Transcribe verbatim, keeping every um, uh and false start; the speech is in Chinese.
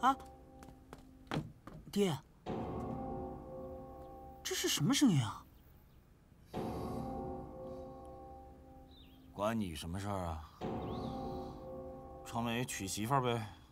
啊，爹，这是什么声音啊？ 关你什么事儿啊？常美娶媳妇儿呗。